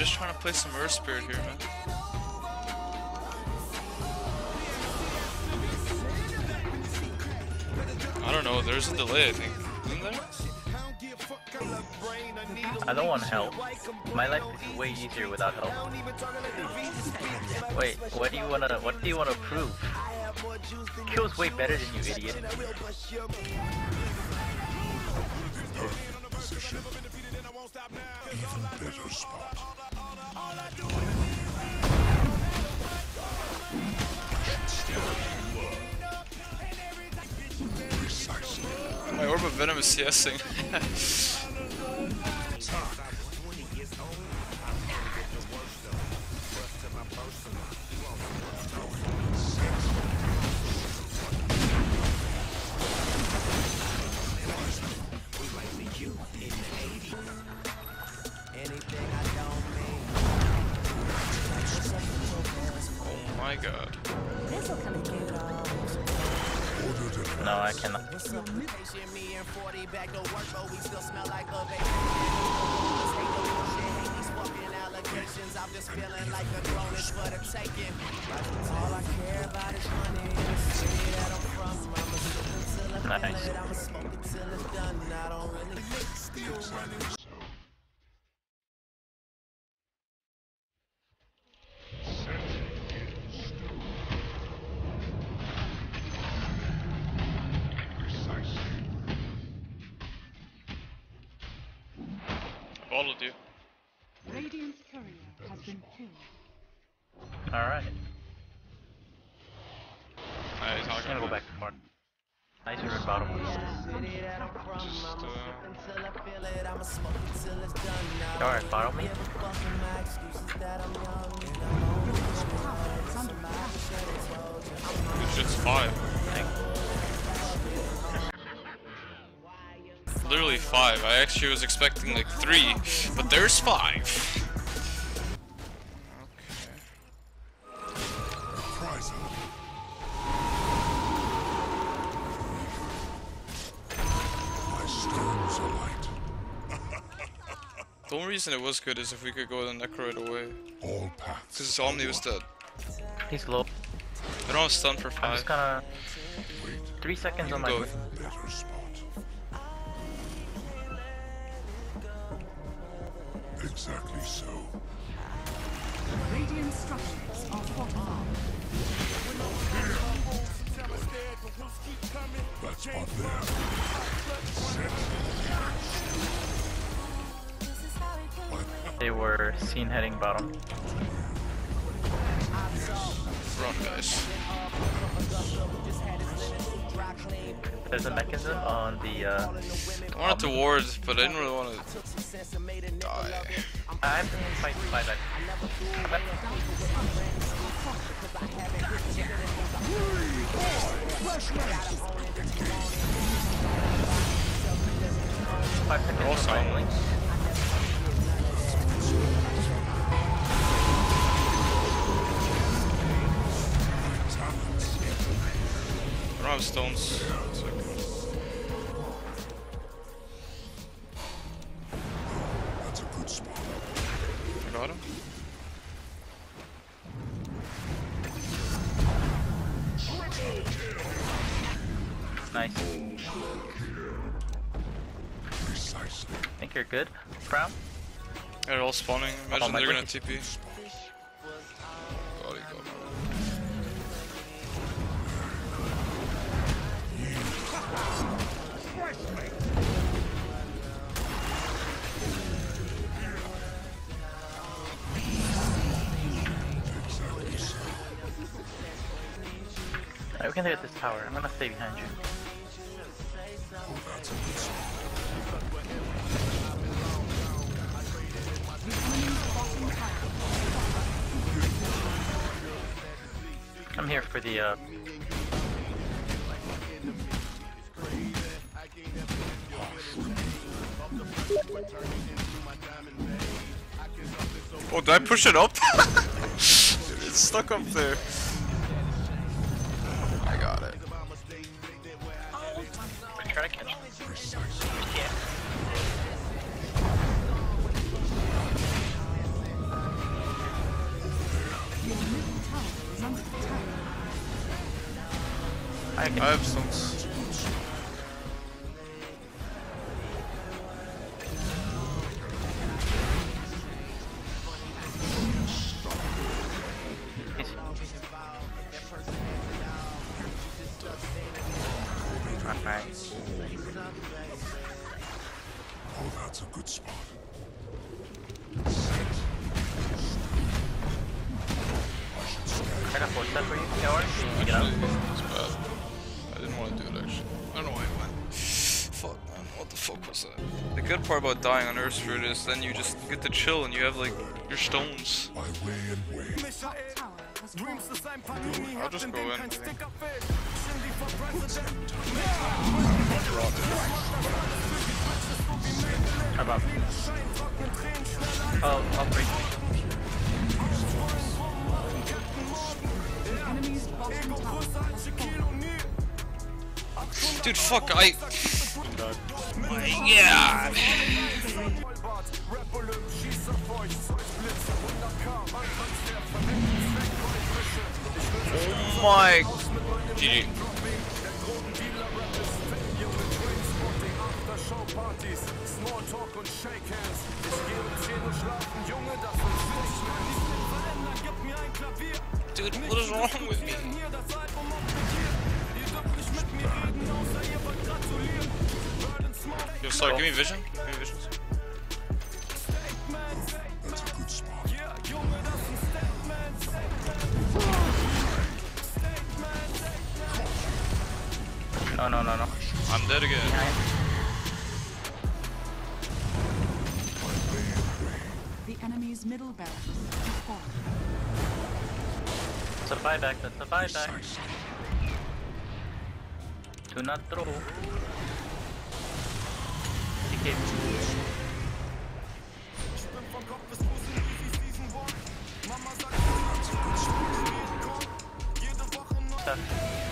just trying to play some Earth Spirit here, man. I don't know, there's a delay, I think. Isn't there? I don't want help. My life is way easier without help. Wait, what do you wanna prove? Kill's way better than you, idiot. Even better spot. My Orb of Venom is CSing. Oh my god. No, I cannot. Nice. Followed you. Radiant's courier has been killed. Alright. He's not I'm gonna go back to front. Nice red bottom. Alright, follow me. This shit's 5. Literally 5. I actually was expecting like 3, but there's 5. The only reason it was good is if we could go the Necro right away. All paths. Because his Omni was dead. He's low. I don't have stun for 5. I'm just gonna... 3 seconds on my go. way. Better spot. Exactly so. Radiant structures are fortified. That spot there. Set. They were seen heading bottom. Run, guys. There's a mechanism on the I wanted to ward, but I didn't really want to die. I have to fight that. They're all silent. I don't have stones. That's a good spot. I got him. Nice. Precisely. Think you're good, Brown? They're all spawning. Imagine my they're gonna goodness. TP. God, he got me. Alright, we can hit this tower. I'm gonna stay behind you. I'm here for the Oh, did I push it up? It's stuck up there. I got it. try to catch him. You can't. I have stuns. Not nice. Oh, that's a good spot. Try to force that for you, Howard. Get out. Actually, it's bad. I didn't want to do it actually. I don't know why I went. Fuck man, what the fuck was that? The good part about dying on Ursford is then you just get to chill and you have like your stones. I weigh and weigh. Top tower has fallen. I'll just go in. I think. How about? Oh, I'll break. The enemy's bottom tower has fallen. Dude, fuck, my god. Oh my. GG. Dude, what is wrong with me? Yo, sorry, give me vision. Give me visions. That's a good spot. No. I'm dead again. Behind. The enemy's middle barracks has fallen. That's a buyback. That's a buyback. Do not throw. TK. Stuff.